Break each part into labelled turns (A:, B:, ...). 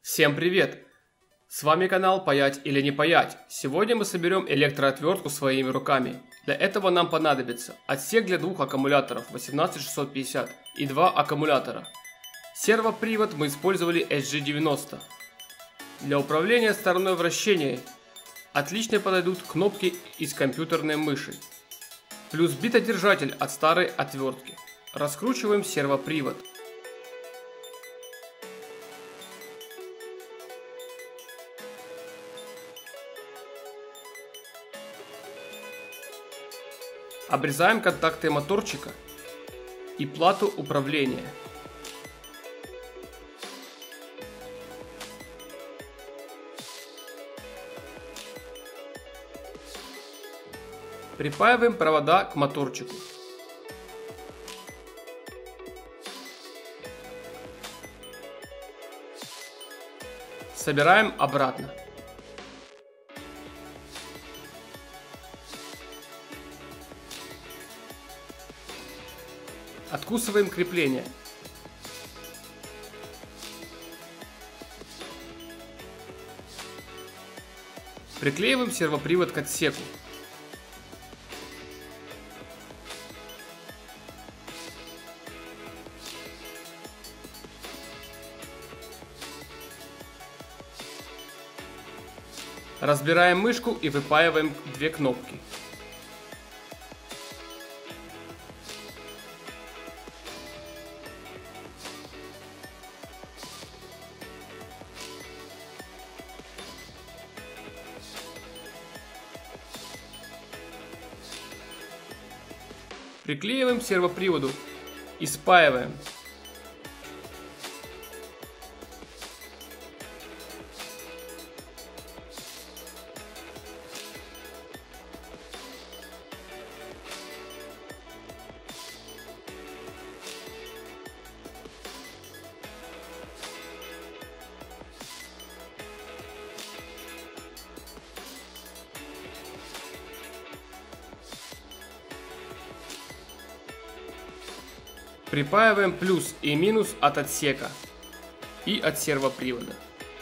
A: Всем привет! С вами канал Паять или не паять. Сегодня мы соберем электроотвертку своими руками. Для этого нам понадобится отсек для двух аккумуляторов 18650 и два аккумулятора. Сервопривод мы использовали SG90. Для управления стороной вращения отлично подойдут кнопки из компьютерной мыши. Плюс битодержатель от старой отвертки. Раскручиваем сервопривод. Обрезаем контакты моторчика и плату управления. Припаиваем провода к моторчику. Собираем обратно. Откусываем крепление. Приклеиваем сервопривод к отсеку. Разбираем мышку и выпаиваем две кнопки. Приклеиваем к сервоприводу и спаиваем. Припаиваем плюс и минус от отсека и от сервопривода.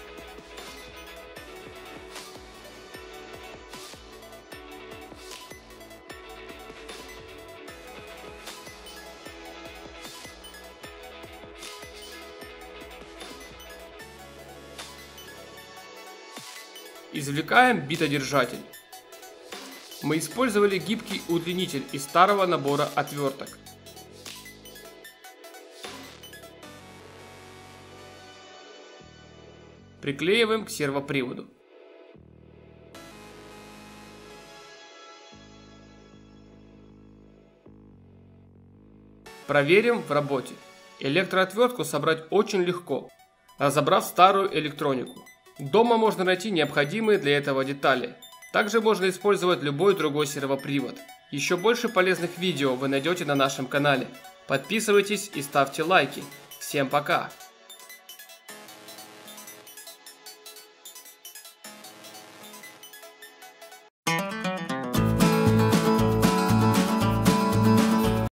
A: Извлекаем битодержатель. Мы использовали гибкий удлинитель из старого набора отверток. Приклеиваем к сервоприводу. Проверим в работе. Электроотвертку собрать очень легко, разобрав старую электронику. Дома можно найти необходимые для этого детали. Также можно использовать любой другой сервопривод. Еще больше полезных видео вы найдете на нашем канале. Подписывайтесь и ставьте лайки. Всем пока!